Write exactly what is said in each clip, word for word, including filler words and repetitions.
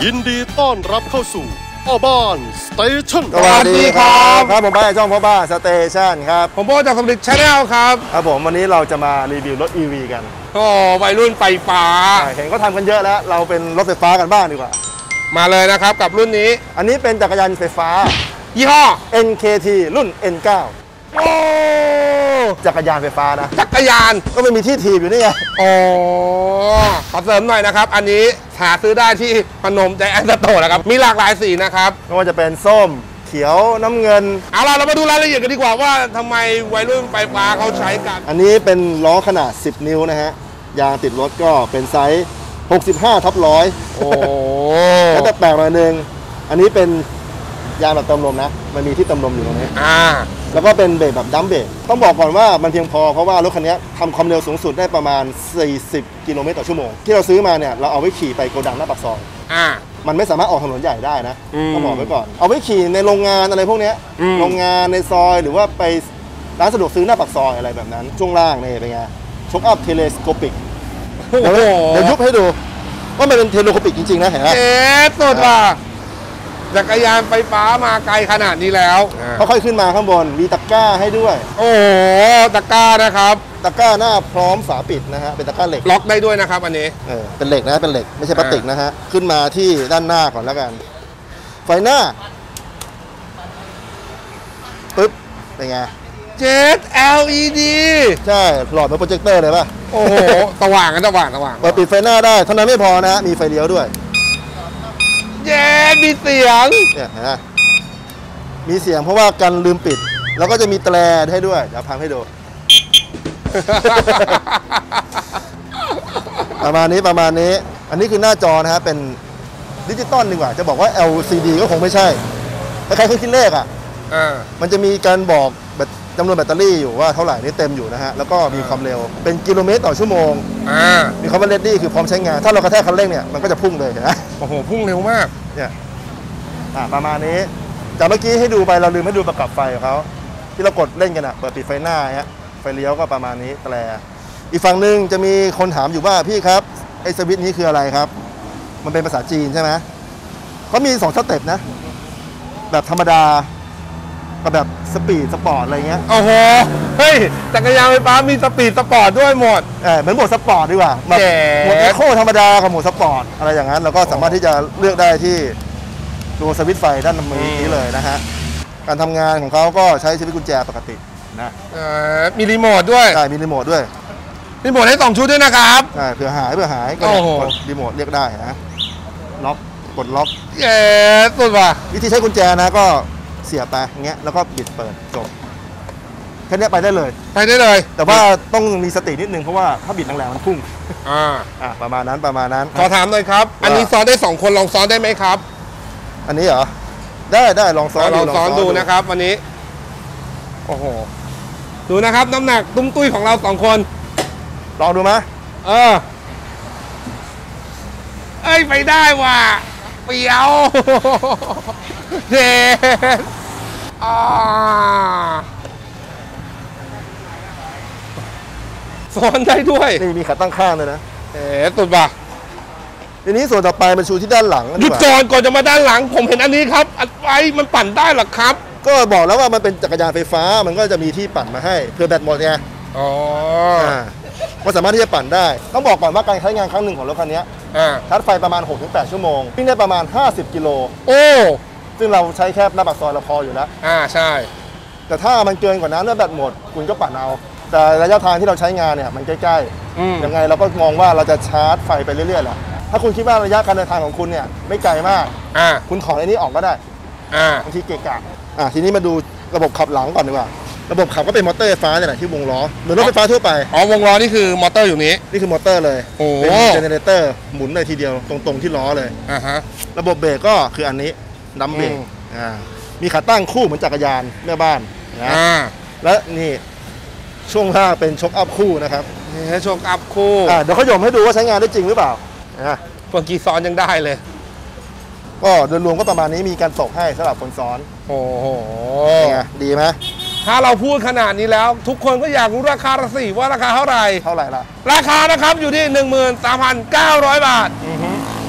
ยินดีต้อนรับเข้าสู่พ่อบ้านสเตชันสวัสดีครับครับผมไปช่องพ่อบ้านสเตชันครับผมโบจากสมฤทธิ์ชาแนลครับครับผมวันนี้เราจะมารีวิวรถ อี วี กันโอ้วัยรุ่นไฟฟ้าเห็นก็ทำกันเยอะแล้วเราเป็นรถไฟฟ้ากันบ้างดีกว่ามาเลยนะครับกับรุ่นนี้อันนี้เป็นจักรยานไฟฟ้ายี่ห้อเอ็น เค ที รุ่น เอ็น เก้าโอ้จักรยานไฟฟ้านะจักรยานก็ไม่มีที่ถีบอยู่นี่ไงอ๋อขอเสริมหน่อยนะครับอันนี้หาซื้อได้ที่พนมใจแอนสโตร์นะครับมีหลากหลายสีนะครับไม่ว่าจะเป็นส้มเขียวน้ำเงินเอาล่ะเรามาดูรายละเอียดกันดีกว่าว่าทำไมวัยรุ่นไฟฟ้าเขาใช้กันอันนี้เป็นล้อขนาดสิบนิ้วนะฮะยางติดรถก็เป็นไซส์หกสิบห้าทับหนึ่งร้อยโอ้แล้วแต่แปลกมาหนึ่งอันนี้เป็นยางแบบเติมลมนะมันมีที่เติมลมอยู่ตรงนี้อ่าแล้วก็เป็นเบรกแบบดัมเบรกต้องบอกก่อนว่ามันเพียงพอเพราะว่ารถคันนี้ทำความเร็วสูงสุดได้ประมาณสี่สิบกิโลเมตรต่อชั่วโมงที่เราซื้อมาเนี่ยเราเอาไว้ขี่ไปโกดังหน้าปากซอยอ่ามันไม่สามารถออกถนนใหญ่ได้นะต้องบอกไว้ก่อนเอาไว้ขี่ในโรงงานอะไรพวกนี้โรงงานในซอยหรือว่าไปร้านสะดวกซื้อหน้าปากซอยอะไรแบบนั้นช่วงล่างนี่เป็นไงช็อคอัพเทเลสโคปิกเดี๋ยวเดี๋ยวยุบให้ดูว่ามันเป็นเทเลสโคปิกจริงๆนะเห็นไหมเอ๊ะสุดว่ะจักรยานไฟฟ้ามาไกลขนาดนี้แล้วค่อยๆขึ้นมาข้างบนมีตะกร้าให้ด้วยโอ้โหตะกร้านะครับตะกร้าหน้าพร้อมฝาปิดนะฮะเป็นตะกร้าเหล็กล็อกได้ด้วยนะครับอันนี้เออเป็นเหล็กนะเป็นเหล็กไม่ใช่พลาสติกนะฮะขึ้นมาที่ด้านหน้าก่อนแล้วกันไฟหน้าปึ๊บเป็นไงเจ็ด แอล อี ดีใช่หลอดเป็นโปรเจคเตอร์เลยป่ะโอ้โหสว่างกันสว่างสว่างเปิดปิดไฟหน้าได้เท่านั้นไม่พอนะมีไฟเลี้ยวด้วยเย้มีเสียงเนี่ยฮะมีเสียงเพราะว่ากันลืมปิดแล้วก็จะมีแตรให้ด้วยเดี๋ยวพังให้ดูประมาณนี้ประมาณนี้อันนี้คือหน้าจอนะฮะเป็นดิจิตอลดีกว่าจะบอกว่า แอล ซี ดี ก็คงไม่ใช่คล้ายๆเครื่องคิดเลขอ่ะมันจะมีการบอกแบบจำนวนแบตเตอรี่อยู่ว่าเท่าไหร่นี่เต็มอยู่นะฮะแล้วก็มีความเร็วเป็นกิโลเมตรต่อชั่วโมงมีคำว่า ready คือพร้อมใช้งานถ้าเรากระแทกคันเร่งเนี่ยมันก็จะพุ่งเลยเห็นไหมโอ้โหพุ่งเร็วมากเนี่ยประมาณนี้จากเมื่อกี้ให้ดูไปเราลืมให้ดูประกับไฟของเขาที่เรากดเล่นกันอ่ะเปิดปิดไฟหน้าฮะไฟเลี้ยวก็ประมาณนี้แตรอีกฝั่งหนึ่งจะมีคนถามอยู่ว่าพี่ครับไอ้สวิตช์นี้คืออะไรครับมันเป็นภาษาจีนใช่ไหมเขามีสองสเต็ปนะแบบธรรมดากับแบบสปีดสปอร์ตอะไรเงี้ยโอ้โหเฮ้ยจักรยานไฟฟ้ามีสปีดสปอร์ตด้วยหมดเออเหมือนโหมดสปอร์ตดีกว่าแบบโหมดอีโคธรรมดากับโหมดสปอร์ตอะไรอย่างนั้นเราก็สามารถที่จะเลือกได้ที่ตัวสวิตช์ไฟด้านมือนี้เลยนะฮะการทำงานของเขาก็ใช้สวิตช์กุญแจปกตินะมีรีโมทด้วยใช่มีรีโมทด้วยรีโมทให้สองชุดด้วยนะครับใช่เผื่อหายเผื่อหายก็กดรีโมทเรียกได้นะล็อกกดล็อกเย้สุดว่ะวิธีใช้กุญแจนะก็เสียบไปเงี้ยแล้วก็บิดเปิดจบแค่นี้ไปได้เลยไปได้เลยแต่ว่าต้องมีสตินิดนึงเพราะว่าถ้าบิดแรงๆมันพุ่งอ่าอ่าประมาณนั้นประมาณนั้นขอถามหน่อยครับอันนี้ซ้อนได้สองคนลองซ้อนได้ไหมครับอันนี้เหรอได้ได้ลองซ้อนลองซ้อนดูนะครับวันนี้โอ้โหดูนะครับน้ำหนักตุ้มตุ้ยของเราสองคนลองดูไหมเออเอ้ยไปได้ว่ะเปียวเด็ดอ่าซ้อนได้ด้วยนี่มีขาตั้งข้างเลยนะเอ๋สุดป่ะทีนี้ส่วนต่อไปมันชูที่ด้านหลังหยุดก่อนก่อนจะมาด้านหลังผมเห็นอันนี้ครับอัดไว้มันปั่นได้หรอครับก็บอกแล้วว่ามันเป็นจักรยานไฟฟ้ามันก็จะมีที่ปั่นมาให้เพื่อแบตหมดไงอ๋อมันสามารถที่จะปั่นได้ต้องบอกก่อนว่าการใช้งานครั้งหนึ่งของรถคันนี้ชาร์จไฟประมาณ หกถึงแปด ชั่วโมงวิ่งได้ประมาณห้าสิบกิโลโอ้ซึ่งเราใช้แค่หน้าปากซอยเราพออยู่แล้วอ่าใช่แต่ถ้ามันเกินกว่านั้นแล้วแบตหมดคุณก็ปั่นเอาแต่ระยะทางที่เราใช้งานเนี่ยมันใกล้ๆยังไงเราก็มองว่าเราจะชาร์จไฟไปเรื่อยๆแหละถ้าคุณคิดว่าระยะการเดินทางของคุณเนี่ยไม่ไกลมากคุณถอดไอ้นี้ออกก็ได้บางทีเกะกะอ่าทีนี้มาดูระบบขับหลังก่อนดีกว่าระบบขับก็เป็นมอเตอร์ไฟฟ้าเนี่ยแหละที่วงล้อเหมือนรถไฟฟ้าทั่วไปอ๋อวงล้อนี่คือมอเตอร์อยู่นี้นี่คือมอเตอร์เลยเป็นเจเนเรเตอร์หมุนเลยทีเดียวตรงๆที่ล้อเลยอ่าฮะระบบเบรกก็คืออันนี้ดัมเบรกอ่ามีขาตั้งคู่เหมือนจักรยานแม่บ้านนะและนี่ช่วงล่างเป็นช็อคอัพคู่นะครับนี่ช็อคอัพคู่อ่าเดี๋ยวเขาโยมให้ดูว่าใช้งานได้จริงหรือเปล่าอ่าเมื่อกี้ซ้อนยังได้เลยก็โดยรวมก็ประมาณนี้มีการตกให้สำหรับคนซ้อนโอ้โหดีไหมถ้าเราพูดขนาดนี้แล้วทุกคนก็อยากรู้ราคาละสิว่าราคาเท่าไหร่เท่าไหร่ละราคานะครับอยู่ที่ หนึ่งหมื่นสามพันเก้าร้อย บาท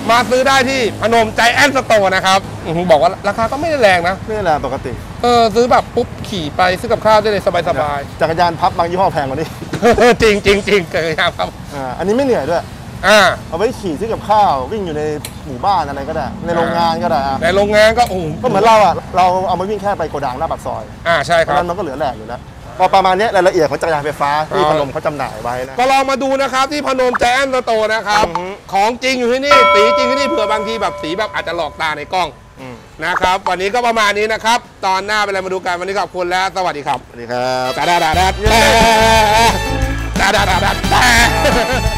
มาซื้อได้ที่พนมใจแอนสโตร์นะครับบอกว่าราคาก็ไม่ได้แรงนะไม่ได้แรงปกติเออซื้อแบบปุ๊บขี่ไปซื้อกับข้าวได้เลยสบายๆจักรยานพับบางยี่ห้อแพงกว่านี้จริงจริงจริงจักรยานพับอ่าอันนี้ไม่เหนื่อยด้วยอ่าเอาไว้ขี่ซื้อกับข้าววิ่งอยู่ในหมู่บ้านอะไรก็ได้ในโรงงานก็ได้ในโรงงานก็โอ้ก็เหมือนเราอ่ะเราเอามาวิ่งแค่ไปโกดังหน้าปากซอยอ่าใช่ครับนั้นมันก็เหลือแหลกอยู่แล้วพอประมาณนี้รายละเอียดของจักรยานไฟฟ้าที่พนมเขาจำหน่ายไว้นะก็ลองมาดูนะครับที่พนมใจแอนสโตร์นะครับของจริงอยู่ที่นี่สีจริงที่นี่เผื่อบางทีแบบสีแบบอาจจะหลอกตาในกล้องนะครับวันนี้ก็ประมาณนี้นะครับตอนหน้าไปเลยมาดูกันวันนี้ขอบคุณและสวัสดีครับสวัสดีครับดาดาดาดาดาดาดาดา